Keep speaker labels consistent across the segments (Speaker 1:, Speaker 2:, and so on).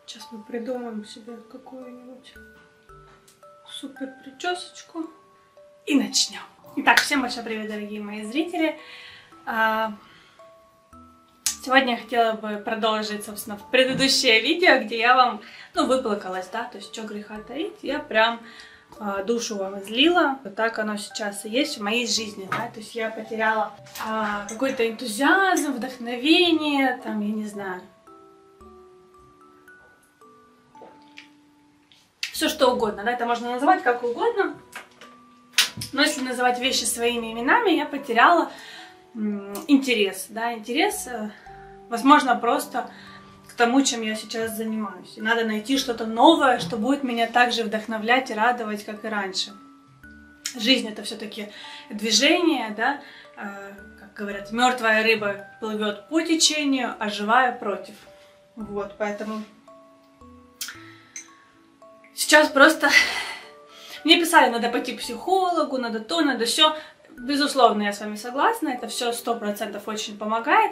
Speaker 1: Сейчас мы придумаем себе какую-нибудь супер причесочку и начнем. Итак, всем большой привет, дорогие мои зрители. Сегодня я хотела бы продолжить, собственно, в предыдущее видео, где я вам, выплакалась, да, то есть, что греха таить, я прям душу вам излила. Вот так оно сейчас и есть в моей жизни, да, то есть я потеряла какой-то энтузиазм, вдохновение, там, я не знаю, все что угодно, да, это можно называть как угодно, но если называть вещи своими именами, я потеряла интерес, да, возможно, просто к тому, чем я сейчас занимаюсь. И надо найти что-то новое, что будет меня так же вдохновлять и радовать, как и раньше. Жизнь — это все-таки движение, да, как говорят, мертвая рыба плывет по течению, а живая против. Вот, поэтому сейчас просто мне писали, надо пойти к психологу, надо то, надо сё. Безусловно, я с вами согласна, это все 100% очень помогает.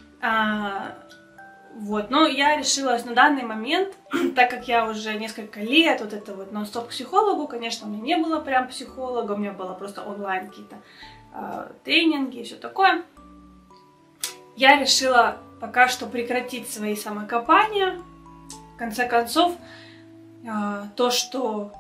Speaker 1: Вот, но я решилась на данный момент, так как я уже несколько лет вот это вот нон-стоп к психологу, конечно, у меня не было прям психолога, у меня было просто онлайн какие-то тренинги и все такое. Я решила пока что прекратить свои самокопания. В конце концов, то, что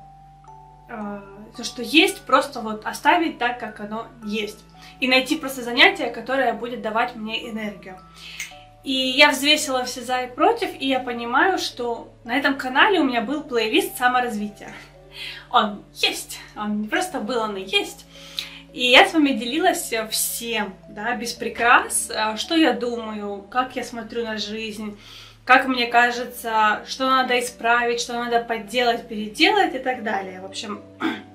Speaker 1: есть, просто вот оставить так, как оно есть. И найти просто занятие, которое будет давать мне энергию. И я взвесила все за и против, и я понимаю, что на этом канале у меня был плейлист саморазвития. Он есть, он не просто был, он и есть. И я с вами делилась всем, да, без прикрас, что я думаю, как я смотрю на жизнь, как мне кажется, что надо исправить, что надо подделать, переделать и так далее. В общем,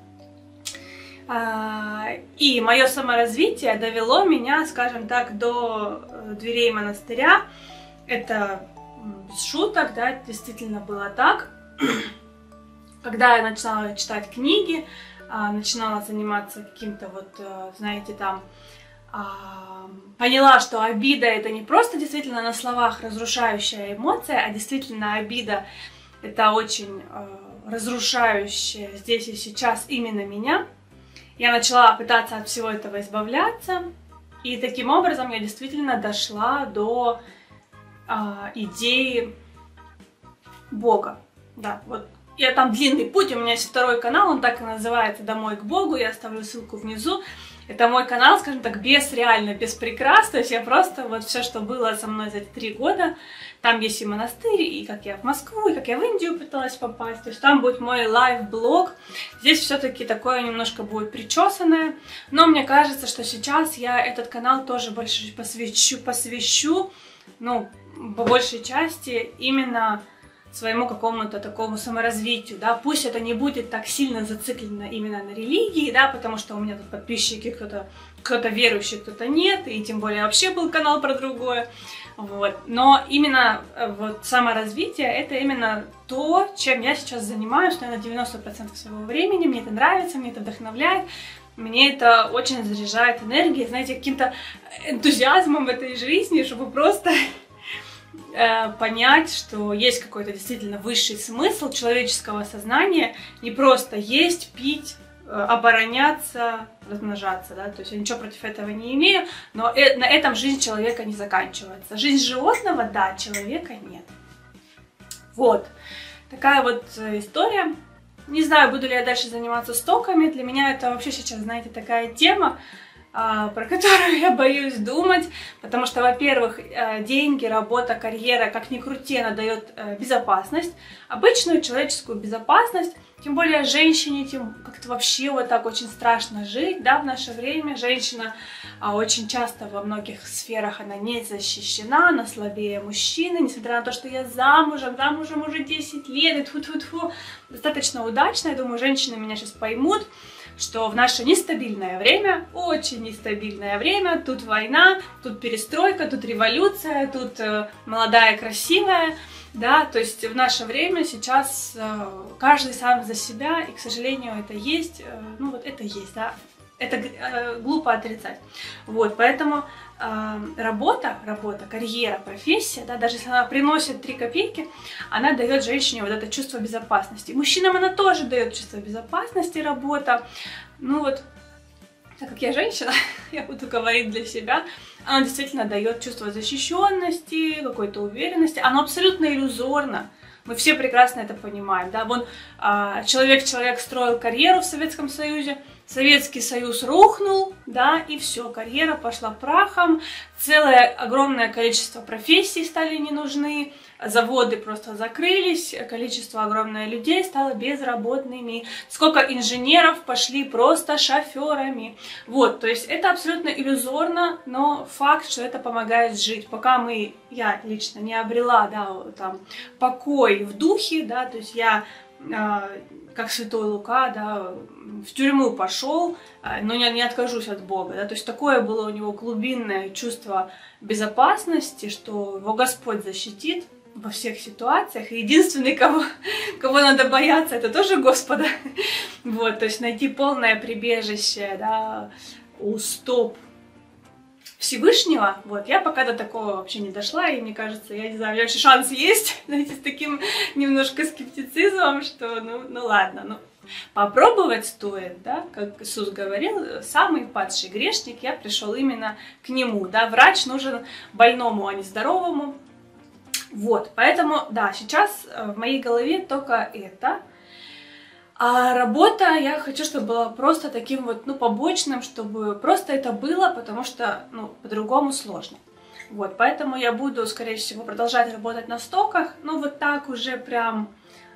Speaker 1: и мое саморазвитие довело меня, скажем так, до дверей монастыря. Это без шуток, да, действительно было так. Когда я начинала читать книги, начинала заниматься каким-то вот, знаете, там, поняла, что обида — это не просто действительно на словах разрушающая эмоция, а действительно обида — это очень разрушающая здесь и сейчас именно меня. Я начала пытаться от всего этого избавляться, и таким образом я действительно дошла до идеи Бога. Да, вот я там длинный путь, у меня есть второй канал, он так и называется «Домой к Богу», я оставлю ссылку внизу. Это мой канал, скажем так, без прикрас, то есть я просто вот все, что было со мной за эти 3 года, там есть и монастырь, и как я в Москву, и как я в Индию пыталась попасть, то есть там будет мой лайв-блог. Здесь все-таки такое немножко будет причесанное, но мне кажется, что сейчас я этот канал тоже больше посвящу, по большей части именно своему какому-то такому саморазвитию, да, пусть это не будет так сильно зациклено именно на религии, да, потому что у меня тут подписчики, кто-то верующий, кто-то нет, и тем более вообще был канал про другое, вот, но именно вот саморазвитие — это именно то, чем я сейчас занимаюсь, наверное, 90% своего времени, мне это нравится, мне это вдохновляет, мне это очень заряжает энергией, знаете, каким-то энтузиазмом в этой жизни, чтобы просто понять, что есть какой-то действительно высший смысл человеческого сознания, не просто есть, пить, обороняться, размножаться, да, то есть я ничего против этого не имею, но на этом жизнь человека не заканчивается. Жизнь животного, да, человека нет. Вот, такая вот история. Не знаю, буду ли я дальше заниматься стоками, для меня это вообще сейчас, знаете, такая тема, про которую я боюсь думать, потому что, во-первых, деньги, работа, карьера, как ни крути, она дает безопасность, обычную человеческую безопасность, тем более женщине, тем как-то вообще вот так очень страшно жить, да, в наше время. Женщина очень часто во многих сферах она не защищена, она слабее мужчины, несмотря на то, что я замужем уже 10 лет, и тьфу-тьфу-тьфу, достаточно удачно, я думаю, женщины меня сейчас поймут, что в наше нестабильное время, очень нестабильное время, тут война, тут перестройка, тут революция, тут молодая, красивая, да, то есть в наше время сейчас каждый сам за себя, и, к сожалению, это есть, вот это есть, да, это глупо отрицать. Вот, поэтому работа, карьера, профессия, да, даже если она приносит 3 копейки, она дает женщине вот это чувство безопасности. Мужчинам она тоже дает чувство безопасности, работа. Ну вот, так как я женщина, я буду говорить для себя, она действительно дает чувство защищенности, какой-то уверенности. Оно абсолютно иллюзорно. Мы все прекрасно это понимаем, да, вон человек строил карьеру в Советском Союзе, Советский Союз рухнул, да, и все, карьера пошла прахом, целое огромное количество профессий стали не нужны, заводы просто закрылись, количество огромное людей стало безработными, сколько инженеров пошли просто шоферами. Вот, то есть это абсолютно иллюзорно, но факт, что это помогает жить. Пока я лично не обрела, да, там, покой в духе, да, то есть я, как святой Лука, да, в тюрьму пошел, но не откажусь от Бога, да, то есть такое было у него глубинное чувство безопасности, что его Господь защитит во всех ситуациях. И единственный, кого надо бояться, это тоже Господа. Вот, то есть найти полное прибежище, да, у стоп Всевышнего. Вот, я пока до такого вообще не дошла, и мне кажется, я не знаю, у меня вообще шанс есть, знаете, с таким немножко скептицизмом, что, ну ладно, ну, попробовать стоит, да, как Иисус говорил, самый падший грешник, я пришел именно к нему, да, врач нужен больному, а не здоровому. Вот, поэтому, да, сейчас в моей голове только это. А работа, я хочу, чтобы была просто таким вот, ну, побочным, чтобы просто это было, потому что, ну, по-другому сложно. Вот, поэтому я буду, скорее всего, продолжать работать на стоках, ну, вот так уже прям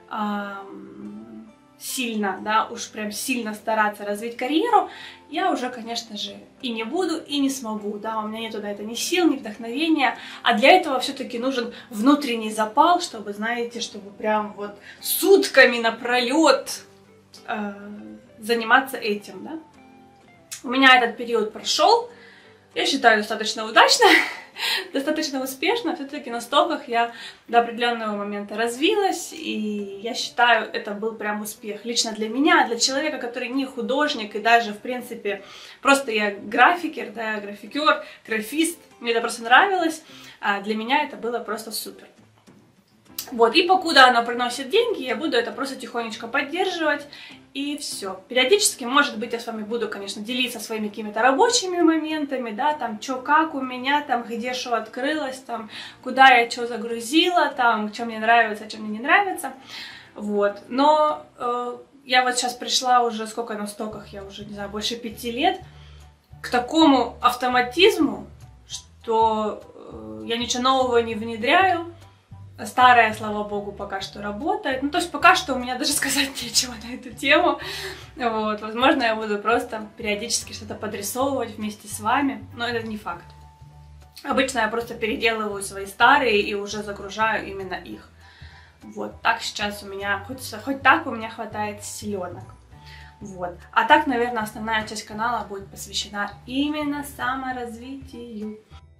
Speaker 1: сильно, да, уж прям сильно стараться развить карьеру, я уже, конечно же, и не буду, и не смогу, да, у меня нету на это ни сил, ни вдохновения, а для этого все-таки нужен внутренний запал, чтобы, знаете, чтобы прям вот сутками напролет заниматься этим, да. У меня этот период прошел, я считаю, достаточно удачно, достаточно успешно. Все-таки на стоках я до определенного момента развилась, и я считаю, это был прям успех. Лично для меня, для человека, который не художник, и даже, в принципе, просто я графикер, да, графикер, графист, мне это просто нравилось, а для меня это было просто супер. Вот, и покуда оно приносит деньги, я буду это просто тихонечко поддерживать, и все. Периодически, может быть, я с вами буду, конечно, делиться своими какими-то рабочими моментами, да, там, чё как у меня, там, где что открылось, там, куда я что загрузила, там, что мне нравится, что мне не нравится, вот. Но я вот сейчас пришла уже, сколько на стоках, я уже, не знаю, больше 5 лет, к такому автоматизму, что я ничего нового не внедряю. Старая, слава богу, пока что работает. Ну, то есть пока что у меня даже сказать нечего на эту тему. Вот. Возможно, я буду просто периодически что-то подрисовывать вместе с вами, но это не факт. Обычно я просто переделываю свои старые и уже загружаю именно их. Вот. Так сейчас у меня, хоть так у меня хватает силенок. Вот. А так, наверное, основная часть канала будет посвящена именно саморазвитию.